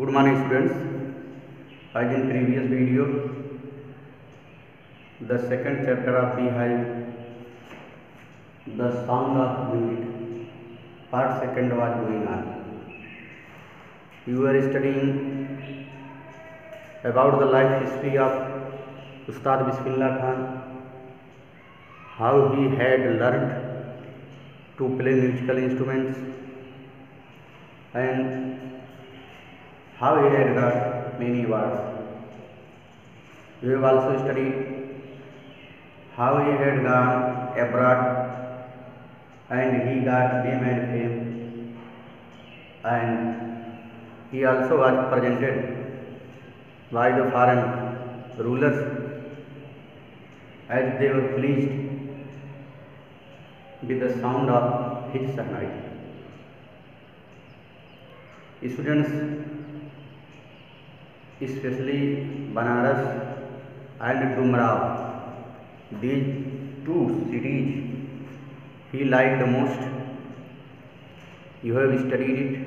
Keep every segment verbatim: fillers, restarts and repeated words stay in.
Good morning students. As in previous video, the second chapter of Beehive, the sound of music, part second was going on. We were studying about the life history of Ustad Bismillah Khan, how he had learned to play musical instruments and how he had got many awards. We have also studied how he had gone abroad and he got name and fame, and he also was presented by the foreign rulers as they were pleased with the sound of his Shahnai. Students, especially Banaras and Dumrao, these two cities he liked the most. You have studied it,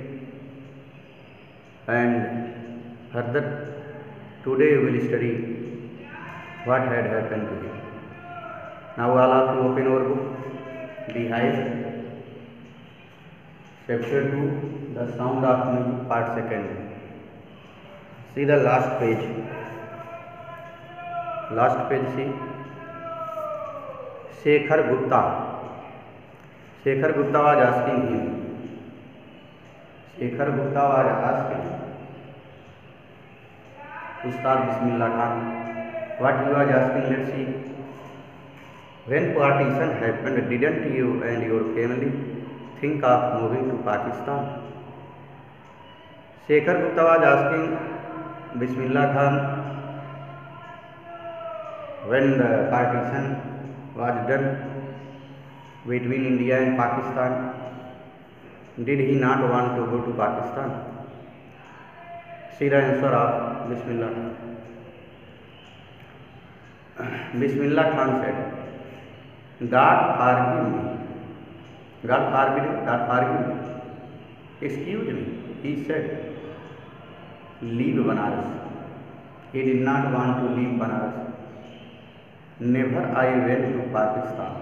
and further today we will study what had happened to him. Now all of you open our book, Beehive, chapter two, the sound of music, part second. See the last page. Last page, see. Shekhar Gupta. Shekhar Gupta was asking him. Shekhar Gupta was asking Ustad Bismillah Khan. What he was asking, let's see. When partition happened, didn't you and your family think of moving to Pakistan? Shekhar Gupta was asking Bismillah Khan, when the partition was done between India and Pakistan, did he not want to go to Pakistan? See the answer of Bismillah Khan. Bismillah Khan said, God forgive me. God forbid, God forgive me. Excuse me, he said, leave Banaras. He did not want to leave Banaras. Never I went to Pakistan.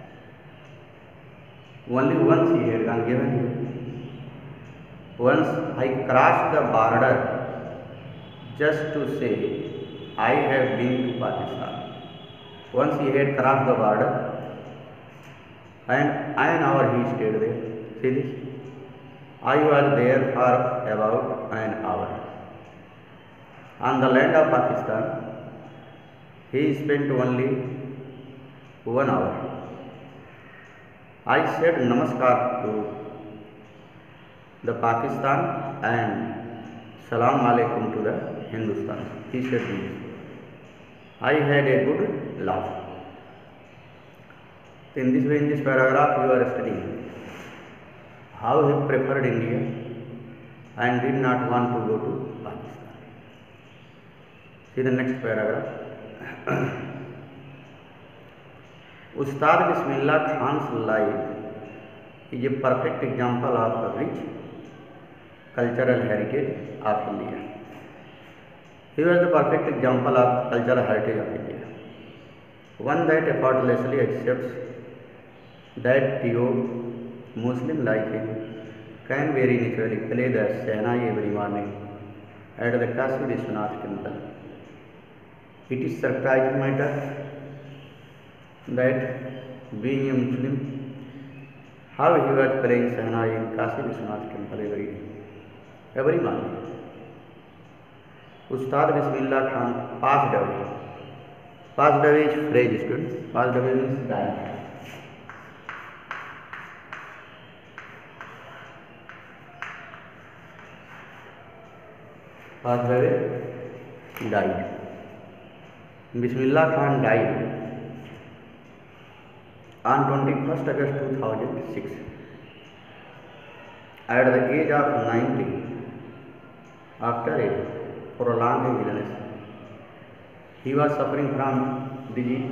Only once he had gone, given you. Once I crossed the border just to say I have been to Pakistan. Once he had crossed the border, and an hour he stayed there. See this? I was there for about an hour. On the land of Pakistan, he spent only one hour. I said namaskar to the Pakistan and salam alaikum to the Hindustan. He said this. I had a good laugh. In this way, in this paragraph, you are studying how he preferred India and did not want to go to Pakistan. See the next paragraph. Ustad Bismillah Khan's life is a perfect example of the rich cultural heritage of India. He was the perfect example of cultural heritage of India. One that effortlessly accepts that pure Muslim like him can very naturally play the Shahnai every morning at the Kashi Vishwanath temple. It is surprising matter that being a Muslim, how he was playing Shahnai in Kashi Vishwanath temple every day, every morning. Ustad Bismillah Khan passed away. Passed away is phrase, students. Passed away means died. Passed away, died. Bismillah Khan died on twenty-first August two thousand six at the age of ninety after a prolonged illness. He was suffering from disease,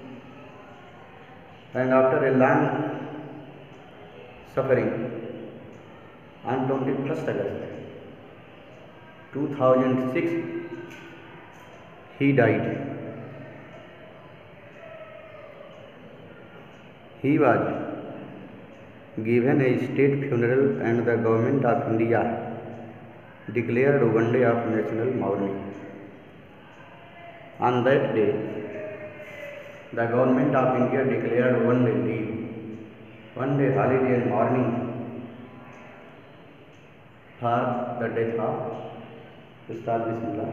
and after a long suffering on twenty-first August two thousand six he died. He was given a state funeral and the government of India declared one day of national mourning. On that day, the government of India declared one day leave, one day holiday and mourning for the death of Ustad Bismillah.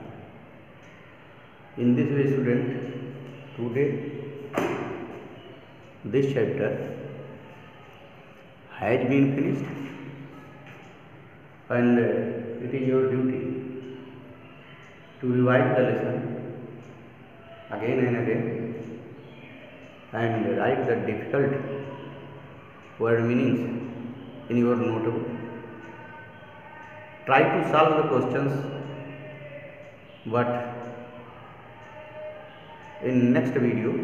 In this way, student, today this chapter has been finished, and it is your duty to revise the lesson again and again and write the difficult word meanings in your notebook. Try to solve the questions, but in next video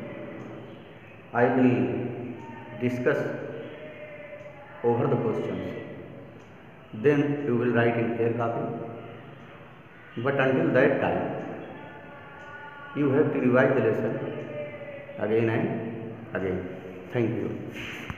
I will discuss over the questions. Then you will write in clear copy. But until that time, you have to revise the lesson again and again. Thank you.